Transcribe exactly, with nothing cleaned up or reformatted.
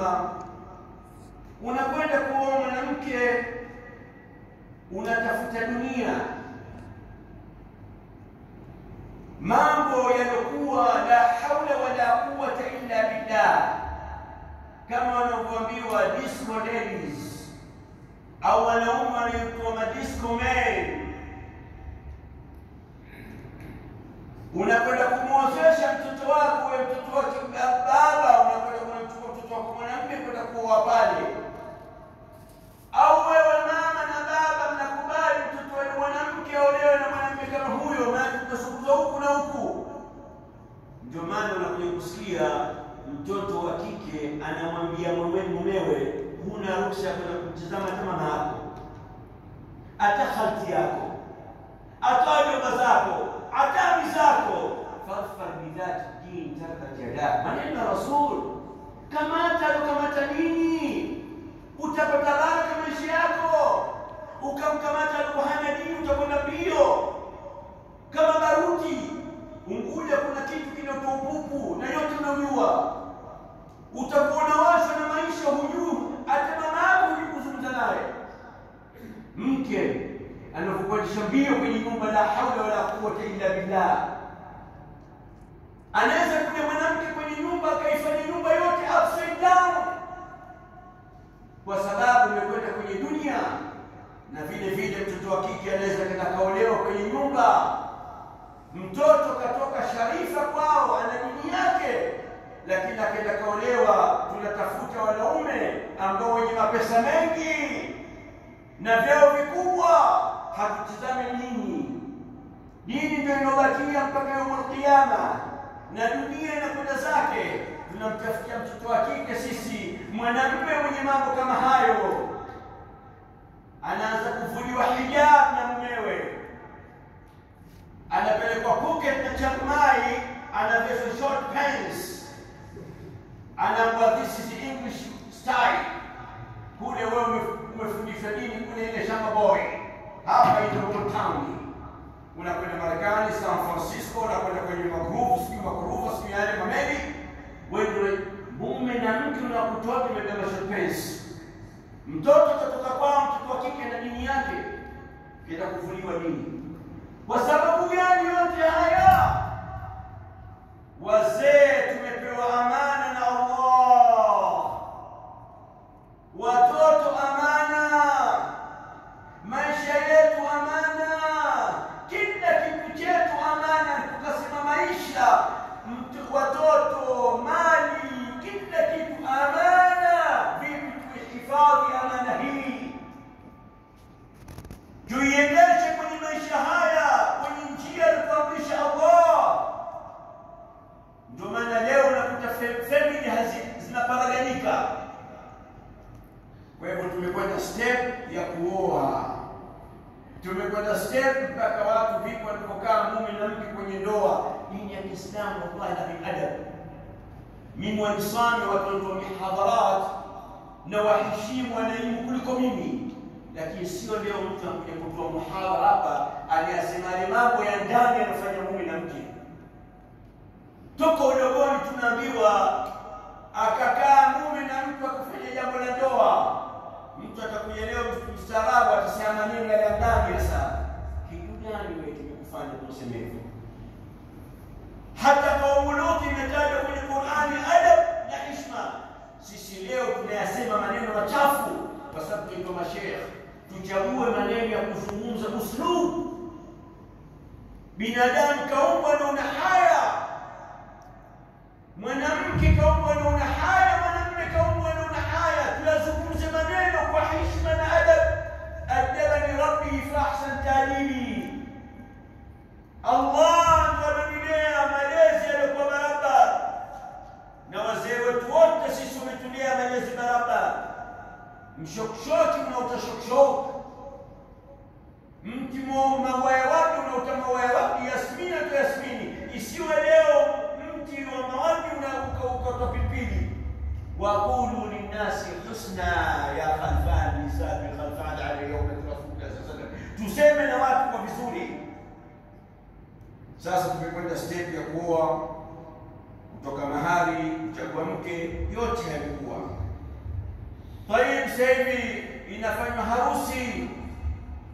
nyuma, unakwenda kuoa mwanamke, unatafuta dunia, mambo yaliokuwa la haula wala quwwata illa billah, kama wanavyoambiwa disco ladies au wanaume wanaitwa madisco men. Unakwenda kumwozesha mtoto wako, wewe mtoto wako baba, unakwenda kumchukua mtoto wako mwanamke kwenda kuoa pale. Au wewe mama na baba mnakubali mtoto wenu mwanamke aolewe na mwanamke kama huyo, maana tunasukuzwa huku na huku. Ndio maana unakuja kusikia mtoto wa kike anamwambia mumewe, huna ruhusa kwenda kumtazama hata mama yako, hata khalti yako, hata baba zako, hata ami zako. Fadfar bidhat din tarka jada, maneno ya Rasul. Kamata kamata dini, utapata baraka maisha yako. Ukamkamata alikuhana dini, utakwenda mbio kama baruti. Unguja kuna kitu kinaitwa upupu na yote unajua. Utakuwa unawashwa na maisha, hujui hata mama yako hujikuzungumza naye. Mke anapokwendesha mbio kwenye nyumba, la haula wala quwwata illa billah. Anaweza kuja mwanamke kwenye nyumba akaifanya nyumba yote upside down, kwa sababu amekwenda kwenye dunia. Na vile vile mtoto wa kike anaweza kwenda kaolewa kwenye nyumba. Mtoto katoka sharifa kwao, ana dini yake, lakini akaenda kaolewa. Tunatafuta wanaume ambao wenye mapesa mengi na vyeo vikubwa, hatutizame dini. Dini ndio inobakia mpaka yaumul qiyama, na dunia inakwenda zake. Tunamtafutia mtoto wa kike sisi mwanamume mwenye mambo kama hayo, anaanza kuvuliwa hijab na mumewe, anapelekwa Phuket na Chiang Mai, anaveshwa short pants, anaambiwa this is English style. Kule wewe umefundishwa dini kule ile shamba boy, hapa ndio town. Unakwenda Marekani, San Francisco, unakwenda kwenye magrupu, sio magrupu, sio yale mameli. Wewe mume na mke unakutoa umebeba short pants. Mtoto kutoka kwa mtoto wa kike na dini yake, kenda kuvuliwa dini. Kwa sababu gani yote haya? Wazee tumepewa amana na Allah, watoto amana, maisha yetu amana, kila kitu chetu amana. Tukasema maisha, mtu, watoto, mali, kila kitu amana. Vipi tuhifadhi amana hii, tuiendeshe kwenye maisha haya kwenye njia aliyoamrisha Allah. Ndio maana leo unakuta family zinaparaganyika. Kwa hivyo tumekwenda step ya kuoa, tumekwenda step mpaka watu vipo walipokaa mume na mke kwenye ndoa. Dini ya Kiislamu wallahi na biadab. Mimi wanisami watu wa mihadharat na waheshimu wanaimu kuliko mimi, lakini sio leo mtu anakuja kutoa muhadhara hapa anayasema yale mambo ya ndani yanafanya mume na mke. Toka udogoni tunaambiwa akakaa mume na mtu akafanya jambo la ndoa. Mtu atakuja leo mstaarabu atasema maneno ya ndani ya sana. Kitu gani wewe tumekufanya tuseme hivyo? Hata kwa Lut imetajwa kwenye Qur'ani adab na heshima. Sisi leo tunayasema maneno machafu kwa sababu tuko masheikh. Tuchague maneno ya kuzungumza uslub. Binadamu kaumbwa na una haya, mwanamke kaumbwa na una haya, mwanamume kaumbwa na una haya. Tunazungumza maneno kwa heshima na adab. Adabani rabbi fa ahsan ta'libi. Allah ndiye malezi yalikuwa barabara, na wazee wetu wote sisi wametulia malezi barabara. Mshokshoti unaotashokshok, mti mawaya wake unaotamawaya wake, yasmini na yasmini. Isiwe leo mti wa mawadi unaukauka pilipili. Waqulu linnasi husna ya khalfan nisabi khalfan ala yawm rasulullah sallallahu alaihi wasallam. Tuseme na watu kwa vizuri. Sasa tumekwenda step ya kuoa, kutoka mahari, kuchagua mke, yote yalikuwa sasa hivi inafanywa harusi